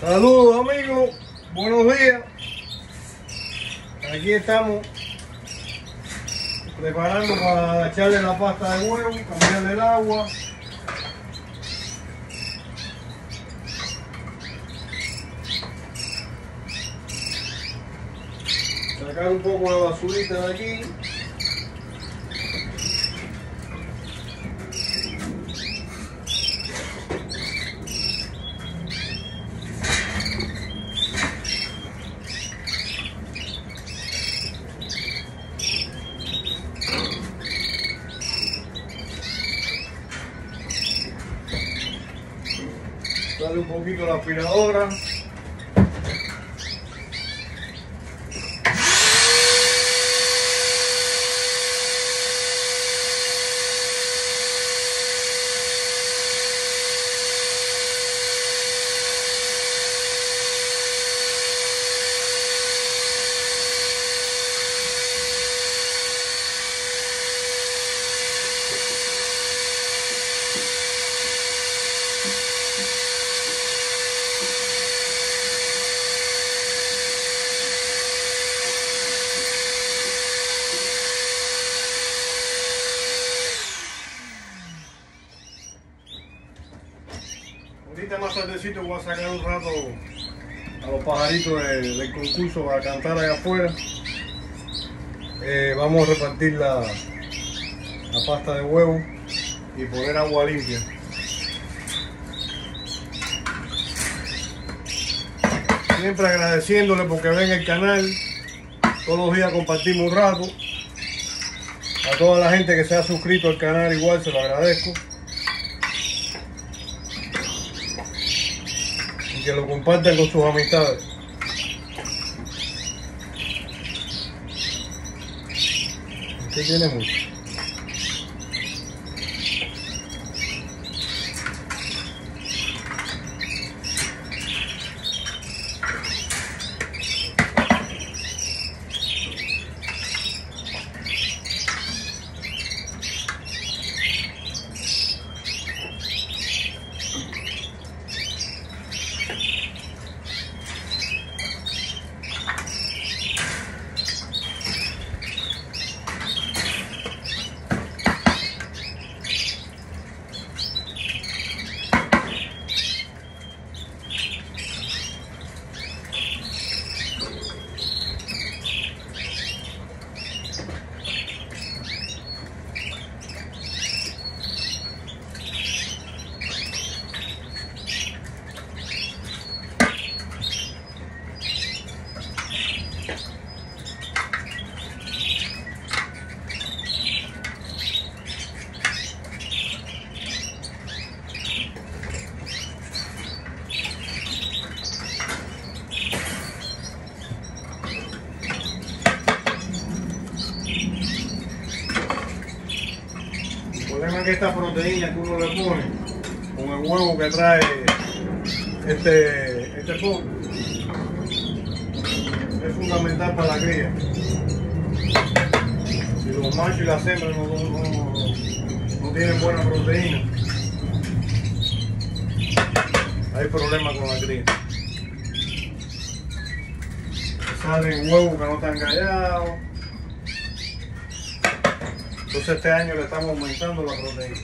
Saludos amigos, buenos días. Aquí estamos preparando para echarle la pasta de huevo, cambiarle el agua. Sacar un poco de basurita de aquí. Dale un poquito la aspiradora. Ahorita más tardecito voy a sacar un rato a los pajaritos del concurso para cantar allá afuera. Vamos a repartir la pasta de huevo y poner agua limpia. Siempre agradeciéndole porque ven el canal. Todos los días compartimos un rato. A toda la gente que se ha suscrito al canal igual se lo agradezco. Que lo compartan con sus amistades. Aquí tiene mucho. El problema es que esta proteína que uno le pone con el huevo que trae este pollo es fundamental para la cría. Si los machos y las hembras no tienen buena proteína, hay problemas con la cría. Salen huevos que no están callados. Entonces este año le estamos aumentando la proteína.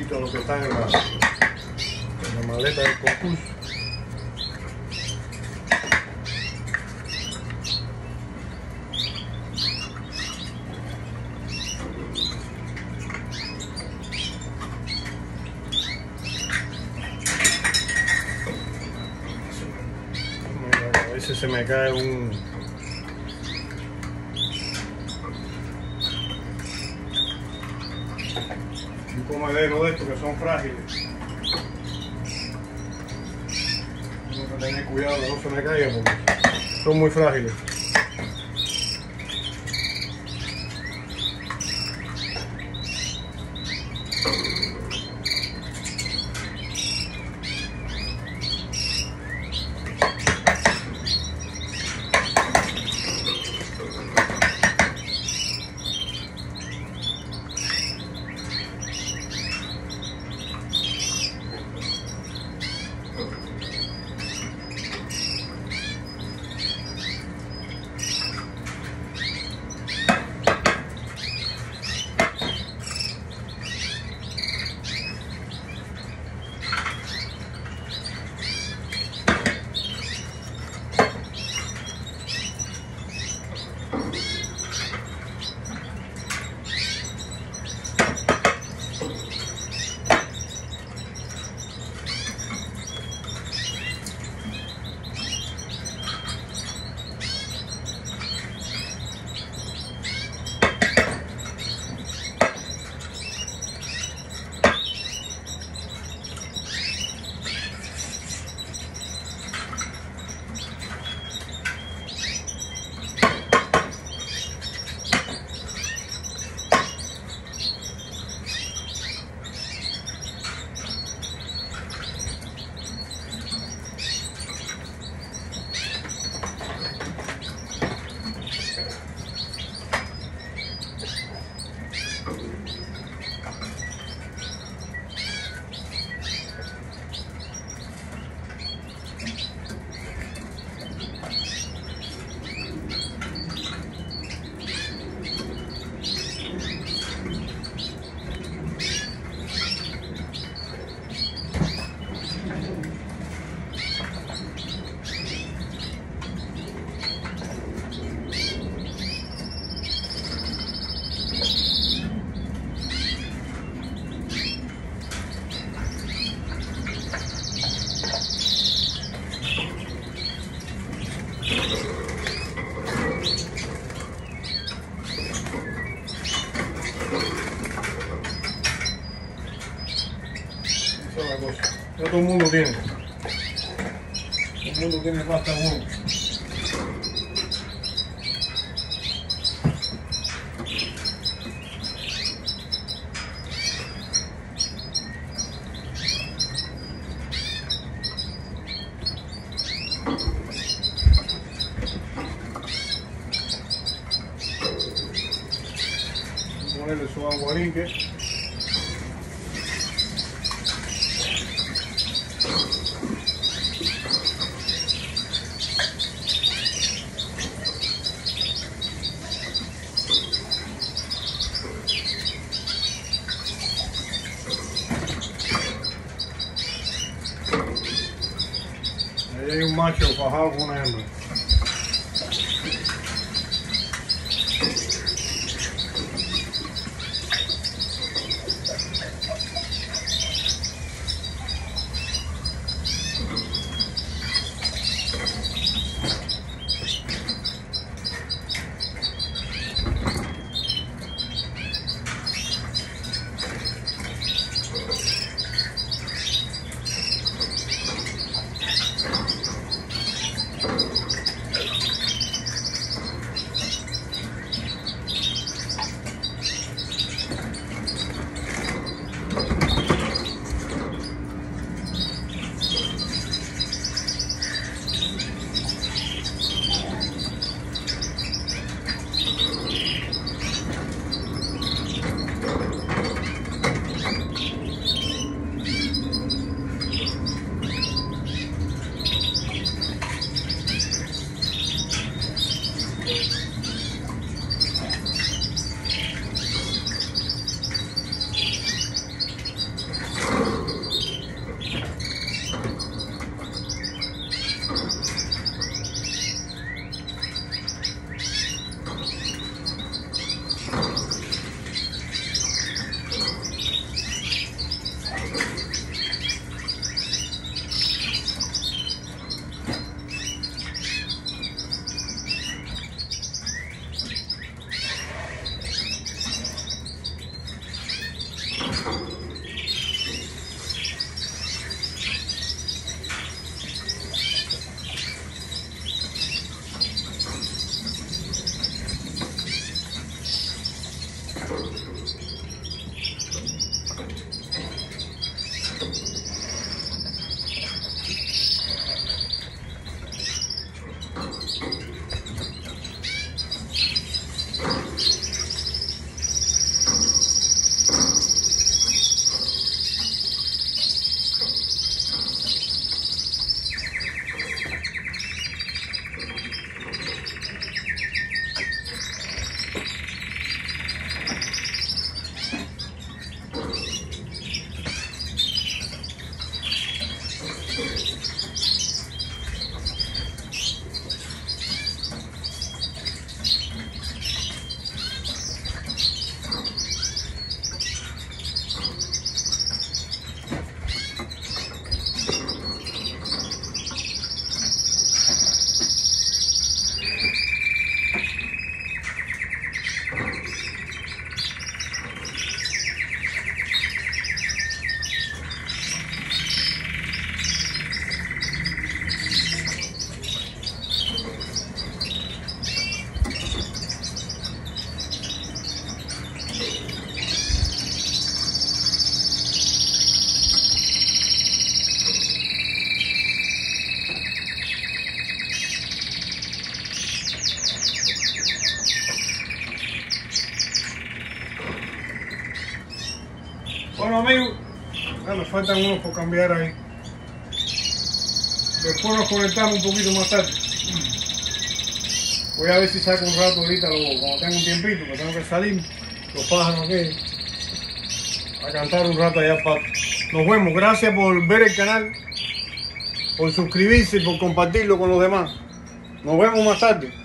poquito a lo que está en la maleta del concurso. A veces se me cae un comedero de estos que son frágiles. Tengo que tener cuidado que no se me caiga porque son muy frágiles. No todo el mundo tiene. Todo el mundo tiene pasta en uno. Ponerle su aguarinque. Ahí hay un macho fajado con una hembra. Bueno, amigos, me faltan unos por cambiar ahí. Después nos conectamos un poquito más tarde. Voy a ver si saco un rato ahorita, cuando tenga un tiempito, que tengo que salir, los pájaros aquí, a cantar un rato allá al pato. Nos vemos, gracias por ver el canal, por suscribirse y por compartirlo con los demás. Nos vemos más tarde.